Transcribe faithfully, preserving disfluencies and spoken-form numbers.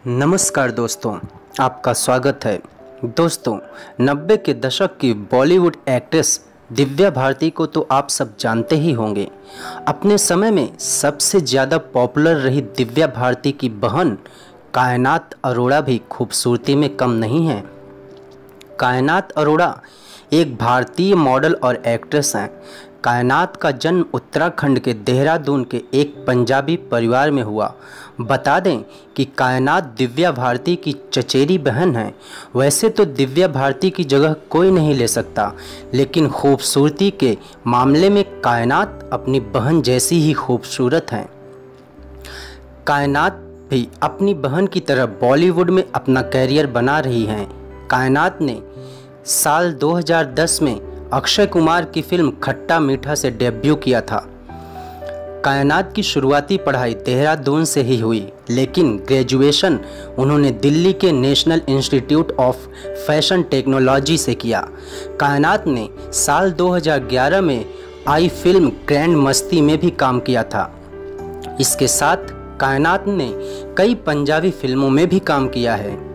नमस्कार दोस्तों, आपका स्वागत है। दोस्तों, नब्बे के दशक की बॉलीवुड एक्ट्रेस दिव्या भारती को तो आप सब जानते ही होंगे। अपने समय में सबसे ज़्यादा पॉपुलर रही दिव्या भारती की बहन कायनात अरोड़ा भी खूबसूरती में कम नहीं है। कायनात अरोड़ा एक भारतीय मॉडल और एक्ट्रेस हैं। कायनात का जन्म उत्तराखंड के देहरादून के एक पंजाबी परिवार में हुआ। बता दें कि कायनात दिव्या भारती की चचेरी बहन है। वैसे तो दिव्या भारती की जगह कोई नहीं ले सकता, लेकिन खूबसूरती के मामले में कायनात अपनी बहन जैसी ही खूबसूरत हैं। कायनात भी अपनी बहन की तरह बॉलीवुड में अपना कैरियर बना रही हैं। कायनात ने साल दो हज़ार दस में अक्षय कुमार की फिल्म खट्टा मीठा से डेब्यू किया था। कायनात की शुरुआती पढ़ाई देहरादून से ही हुई, लेकिन ग्रेजुएशन उन्होंने दिल्ली के national institute of fashion technology से किया। कायनात ने साल दो हज़ार ग्यारह में आई फिल्म ग्रैंड मस्ती में भी काम किया था। इसके साथ कायनात ने कई पंजाबी फिल्मों में भी काम किया है।